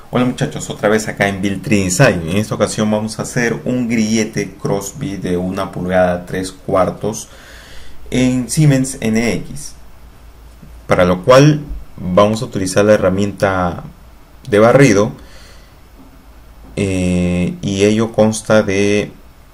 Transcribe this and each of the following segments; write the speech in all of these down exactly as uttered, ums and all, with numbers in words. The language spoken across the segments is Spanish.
Hola muchachos, otra vez acá en Build Tree Design. En esta ocasión vamos a hacer un grillete Crosby de una pulgada tres cuartos en Siemens N X, para lo cual vamos a utilizar la herramienta de barrido eh, y ello consta de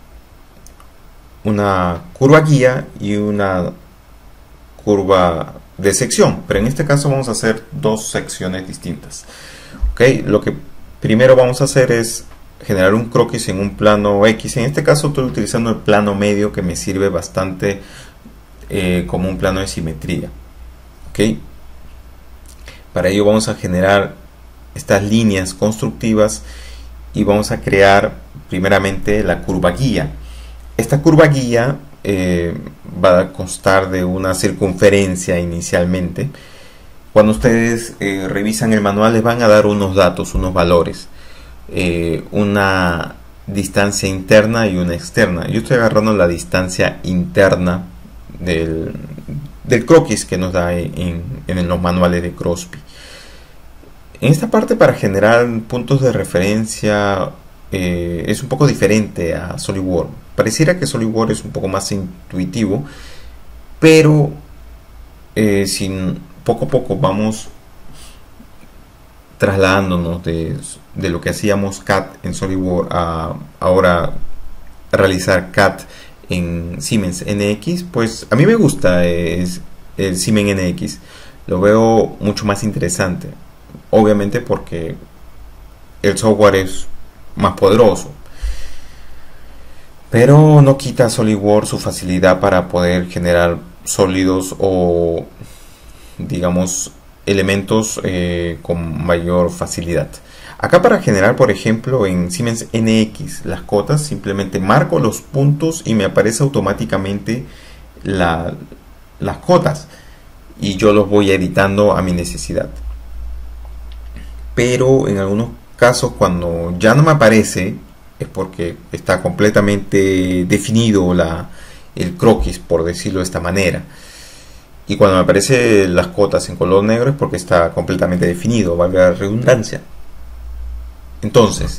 una curva guía y una curva de sección, pero en este caso vamos a hacer dos secciones distintas. Okay, lo que primero vamos a hacer es generar un croquis en un plano X. En este caso estoy utilizando el plano medio, que me sirve bastante eh, como un plano de simetría. Okay. Para ello vamos a generar estas líneas constructivas y vamos a crear primeramente la curva guía. Esta curva guía eh, va a constar de una circunferencia inicialmente. Cuando ustedes eh, revisan el manual les van a dar unos datos, unos valores, eh, una distancia interna y una externa. Yo estoy agarrando la distancia interna del, del croquis que nos da en, en los manuales de Crosby. En esta parte, para generar puntos de referencia, eh, es un poco diferente a SolidWorks. Pareciera que SolidWorks es un poco más intuitivo, pero eh, sin poco a poco vamos trasladándonos de, de lo que hacíamos C A D en SolidWorks a ahora realizar C A D en Siemens N X. Pues a mí me gusta es, el Siemens N X, lo veo mucho más interesante, obviamente porque el software es más poderoso, pero no quita a SolidWorks su facilidad para poder generar sólidos o, digamos, elementos eh, con mayor facilidad. Acá, para generar, por ejemplo, en Siemens N X las cotas, simplemente marco los puntos y me aparece automáticamente la, las cotas, y yo los voy editando a mi necesidad. Pero en algunos casos, cuando ya no me aparece, es porque está completamente definido la, el croquis, por decirlo de esta manera. Y cuando me aparecen las cotas en color negro es porque está completamente definido, valga la redundancia. Entonces,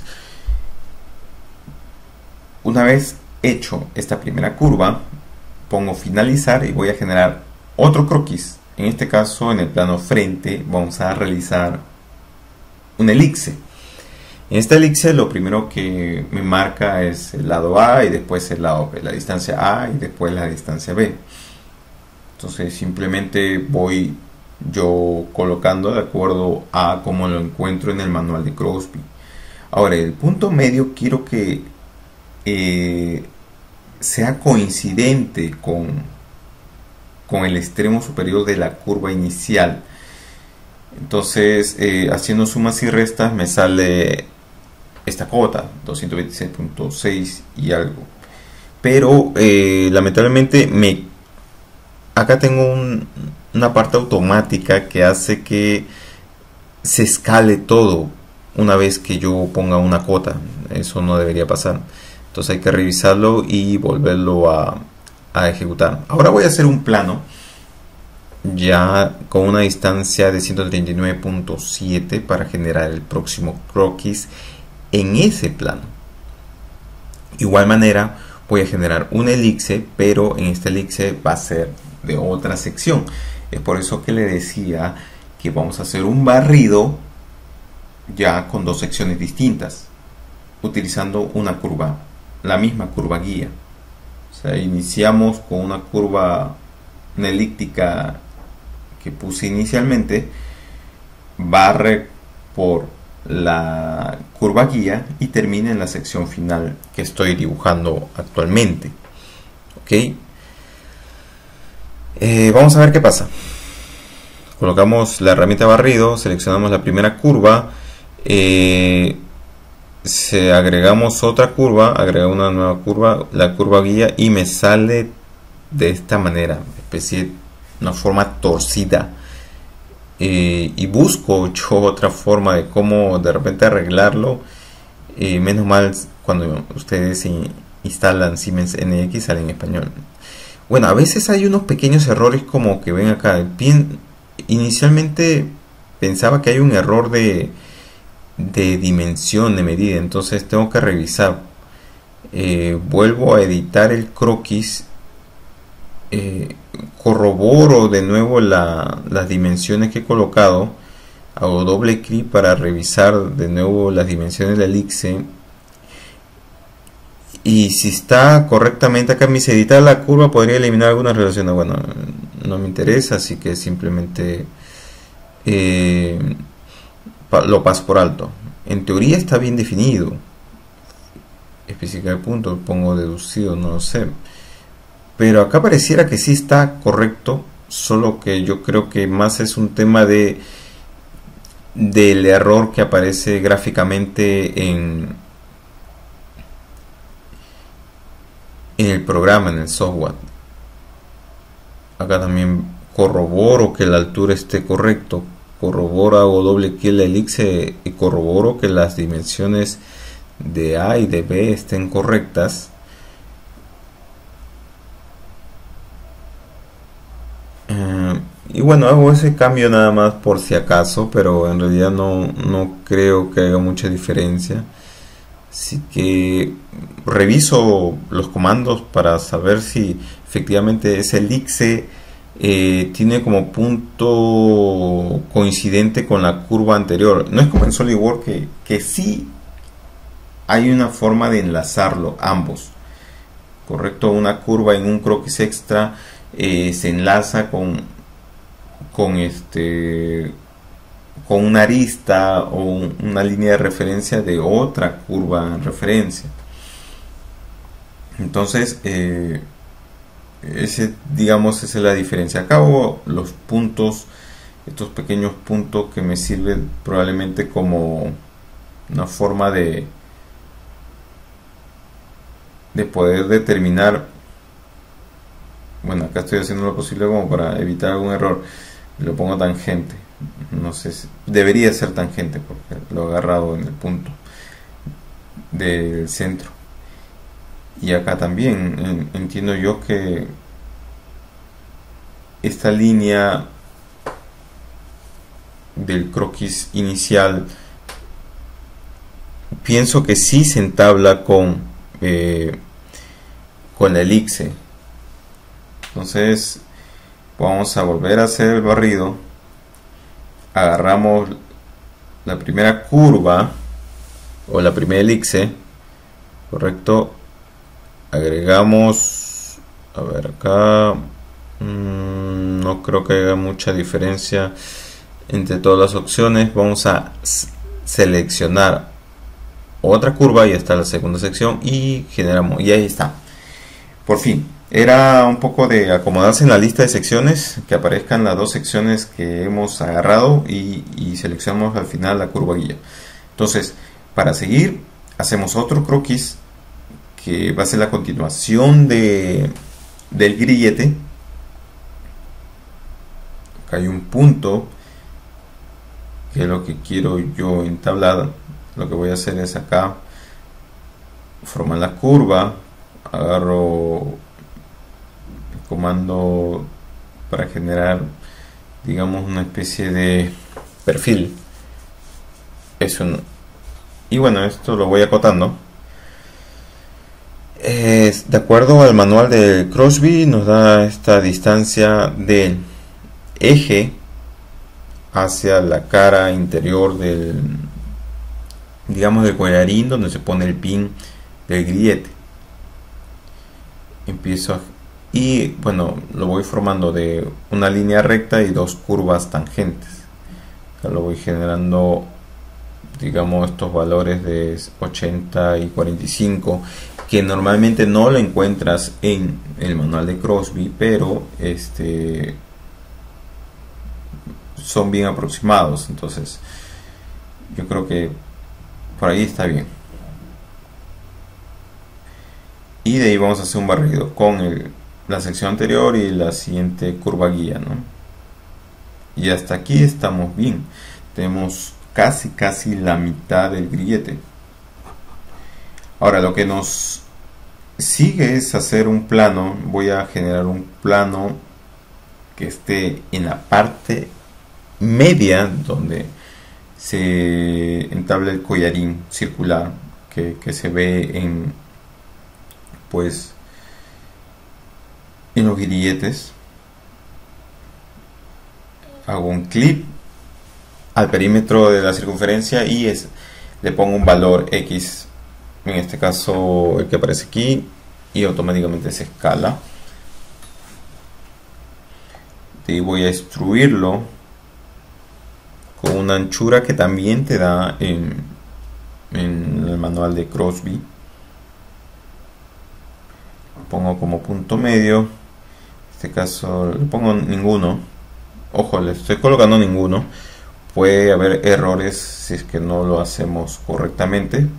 una vez hecho esta primera curva, pongo finalizar y voy a generar otro croquis. En este caso, en el plano frente, vamos a realizar una elipse. En esta elipse lo primero que me marca es el lado A y después el lado B, la distancia A y después la distancia B. Entonces simplemente voy yo colocando de acuerdo a como lo encuentro en el manual de Crosby. Ahora, el punto medio quiero que eh, sea coincidente con, con el extremo superior de la curva inicial. Entonces, eh, haciendo sumas y restas me sale esta cota, doscientos veintiséis punto seis y algo. Pero eh, lamentablemente me acá tengo un, una parte automática que hace que se escale todo una vez que yo ponga una cota. Eso no debería pasar. Entonces hay que revisarlo y volverlo a, a ejecutar. Ahora voy a hacer un plano ya con una distancia de ciento treinta y nueve punto siete para generar el próximo croquis en ese plano. Igual manera voy a generar una elipse, pero en esta elipse va a ser de otra sección. Es por eso que le decía que vamos a hacer un barrido ya con dos secciones distintas, utilizando una curva, la misma curva guía. O sea, iniciamos con una curva, una elíptica que puse inicialmente, barre por la curva guía y termina en la sección final que estoy dibujando actualmente. Ok. Eh, vamos a ver qué pasa. Colocamos la herramienta barrido, seleccionamos la primera curva, eh, se agregamos otra curva, agrega una nueva curva, la curva guía, y me sale de esta manera, especie una forma torcida. Eh, y busco yo otra forma de cómo de repente arreglarlo. Eh, menos mal, cuando ustedes in, instalan Siemens N X sale en español. Bueno, a veces hay unos pequeños errores, como que ven acá. Bien, inicialmente pensaba que hay un error de de dimensión de medida. Entonces tengo que revisar. Eh, vuelvo a editar el croquis. Eh, corroboro de nuevo la, las dimensiones que he colocado. Hago doble clic para revisar de nuevo las dimensiones del elipse. Y si está correctamente acá, me dice editar la curva, podría eliminar algunas relaciones. Bueno, no me interesa, así que simplemente eh, lo paso por alto. En teoría está bien definido. Especificar el punto, pongo deducido, no lo sé. Pero acá pareciera que sí está correcto, solo que yo creo que más es un tema de del error que aparece gráficamente en en el programa, en el software. Acá también corroboro que la altura esté correcto, corroboro, hago doble clic en la elipse y corroboro que las dimensiones de A y de B estén correctas. Uh, y bueno, hago ese cambio nada más por si acaso, pero en realidad no, no creo que haga mucha diferencia. Así que reviso los comandos para saber si efectivamente ese elipse eh, tiene como punto coincidente con la curva anterior. No es como en SolidWorks que, que sí hay una forma de enlazarlo ambos. Correcto, una curva en un croquis extra eh, se enlaza con, con este... con una arista o una línea de referencia de otra curva en referencia. Entonces eh, ese, digamos, esa es la diferencia. Acabo los puntos, estos pequeños puntos que me sirven probablemente como una forma de de poder determinar. Bueno, acá estoy haciendo lo posible como para evitar algún error. Lo pongo tangente. No sé si debería ser tangente porque lo he agarrado en el punto del centro. Y acá también en, entiendo yo que esta línea del croquis inicial pienso que sí se entabla con eh, con la elipse. Entonces vamos a volver a hacer el barrido. Agarramos la primera curva o la primera elipse, correcto, agregamos, a ver acá, mmm, no creo que haya mucha diferencia entre todas las opciones. Vamos a seleccionar otra curva, y está la segunda sección, y generamos, y ahí está, por fin. Era un poco de acomodarse en la lista de secciones, que aparezcan las dos secciones que hemos agarrado y, y seleccionamos al final la curva guía. Entonces, para seguir, hacemos otro croquis que va a ser la continuación de, del grillete. Acá hay un punto que es lo que quiero yo entablar. Lo que voy a hacer es acá formar la curva, agarro comando para generar, digamos, una especie de perfil. Eso no. Y bueno, esto lo voy acotando. Eh, de acuerdo al manual de Crosby, nos da esta distancia del eje hacia la cara interior del, digamos, del collarín donde se pone el pin del grillete. Empiezo a Y bueno, lo voy formando de una línea recta y dos curvas tangentes. Acá lo voy generando, digamos, estos valores de ochenta y cuarenta y cinco, que normalmente no lo encuentras en el manual de Crosby, pero este son bien aproximados. Entonces yo creo que por ahí está bien. Y de ahí vamos a hacer un barrido con el la sección anterior y la siguiente curva guía, ¿no? Y hasta aquí estamos bien. Tenemos casi casi la mitad del grillete. Ahora lo que nos sigue es hacer un plano. Voy a generar un plano que esté en la parte media donde se entabla el collarín circular que, que se ve en pues en los grilletes. Hago un clip al perímetro de la circunferencia y es, le pongo un valor X, en este caso el que aparece aquí, y automáticamente se escala. Y voy a extruirlo con una anchura que también te da en, en el manual de Crosby. Lo pongo como punto medio. En este caso le pongo ninguno. Ojo, le estoy colocando ninguno. Puede haber errores si es que no lo hacemos correctamente.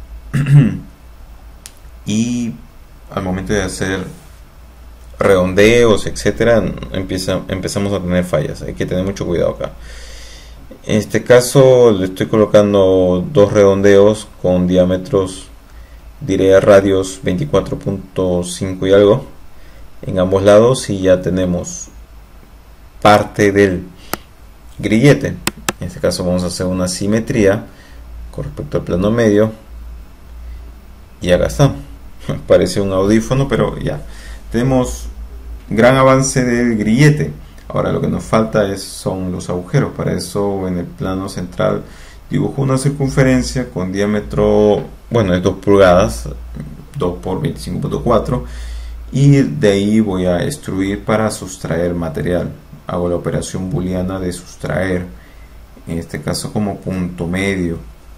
Y al momento de hacer redondeos, etcétera, empieza, empezamos a tener fallas. Hay que tener mucho cuidado acá. En este caso le estoy colocando dos redondeos con diámetros, diré radios veinticuatro punto cinco y algo en ambos lados, y ya tenemos parte del grillete. En este caso vamos a hacer una simetría con respecto al plano medio, y acá está. Parece un audífono, pero ya tenemos gran avance del grillete. Ahora lo que nos falta es, son los agujeros. Para eso en el plano central dibujo una circunferencia con diámetro, bueno, de dos pulgadas, dos por veinticinco punto cuatro, y de ahí voy a extruir para sustraer material. Hago la operación booleana de sustraer, en este caso como punto medio.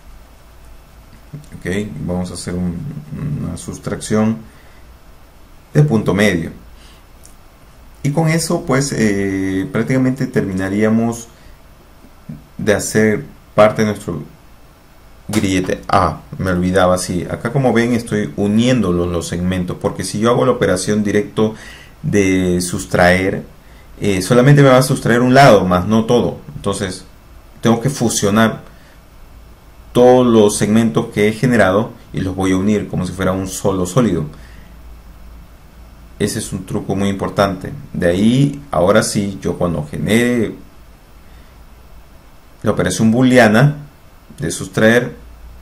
Ok, vamos a hacer un, una sustracción de punto medio, y con eso pues eh, prácticamente terminaríamos de hacer parte de nuestro grillete. Ah, me olvidaba, sí, acá como ven estoy uniendo los, los segmentos, porque si yo hago la operación directo de sustraer, eh, solamente me va a sustraer un lado, más no todo. Entonces tengo que fusionar todos los segmentos que he generado y los voy a unir como si fuera un solo sólido. Ese es un truco muy importante. De ahí, ahora sí, yo cuando genere la operación booleana de sustraer,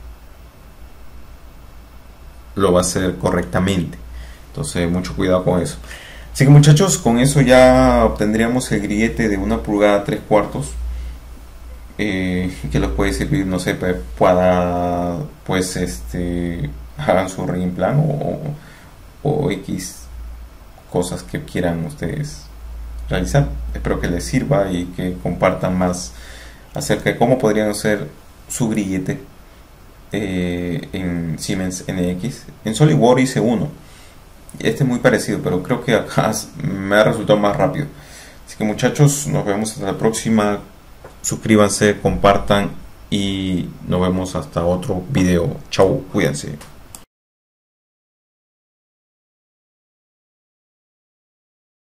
lo va a hacer correctamente. Entonces, mucho cuidado con eso. Así que muchachos, con eso ya obtendríamos el grillete de una pulgada tres cuartos. Eh, que les puede servir, no sé, para pues este hagan su reimplant o, o X cosas que quieran ustedes realizar. Espero que les sirva y que compartan más acerca de cómo podrían hacer su grillete eh, en Siemens N X. En SolidWorks hice uno, este es muy parecido, pero creo que acá me ha resultado más rápido. Así que muchachos, nos vemos hasta la próxima. Suscríbanse, compartan y nos vemos hasta otro video. Chau, cuídense.